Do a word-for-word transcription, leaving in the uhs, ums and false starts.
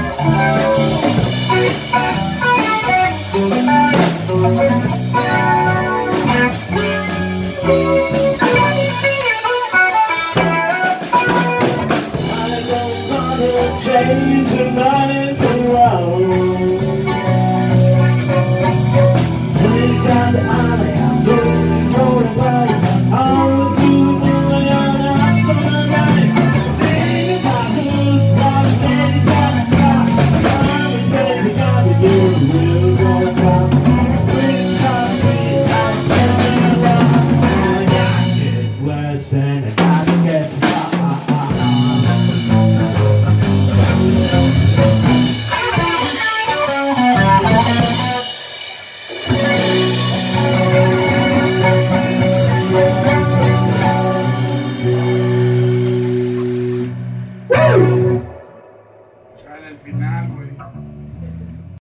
Change the night is around. Please got the eye, I'm going rolling away. All the people in the yard are so nice. Think about who's got a baby, got a spot. I'm a baby, got to do a real good job. Bring some beat, I'm standing around. I got to get worse and I got to get stopped. Sale al final, güey.